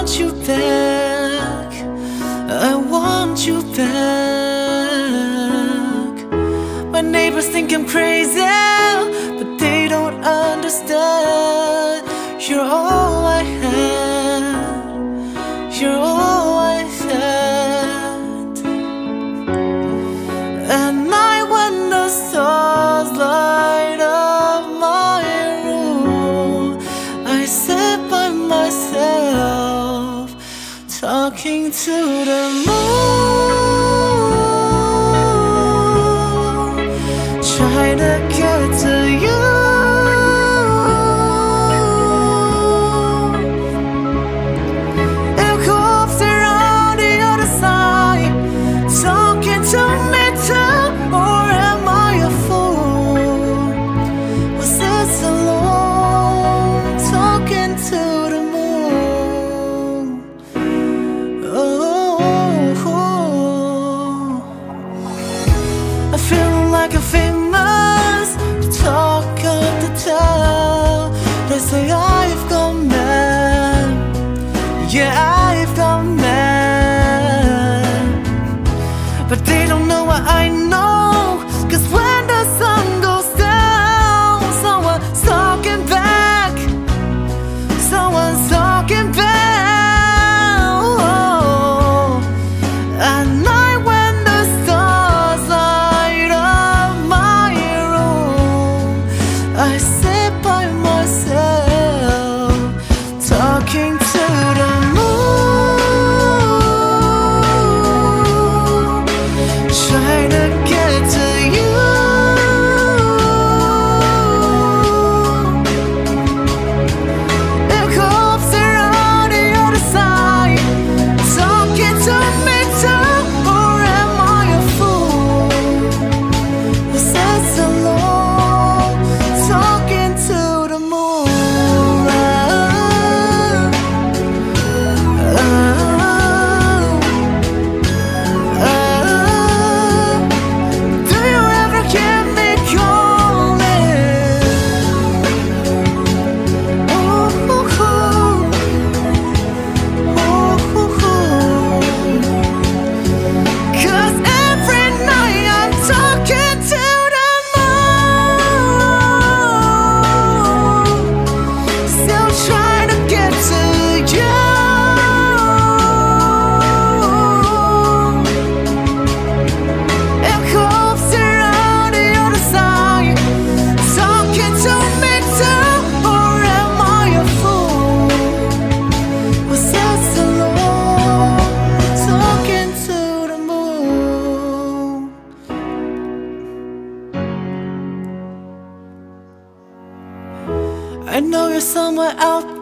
want you back. I want you back. My neighbors think I'm crazy, but they don't understand. You're all I had. You're all I had. At night when the stars light up my room, I sit by myself, talking to the moon, trying to get to you. It comes around the other side, talking to me too. Or am I a fool? Was it alone, talking to the moon? I feel like I'm famous, talk of the town. They say I've gone mad. Yeah, I've gone mad. But they don't know what I know. 'Cause when the sun goes down, someone's talking back. Someone's talking back. At night when the stars light up my room, I sit by myself, talking to the moon, trying to get to you. It comes around the other side, talking to me too. Or am I a fool? Was that so long, talking to the moon? Do you ever hear me calling? Ooh, ooh, ooh. 'Cause every night I'm talking to the moon, still trying to get to you. It comes around the other side, talking to me too. Or am I a fool? Was that so long, talking to the moon? I know you're somewhere out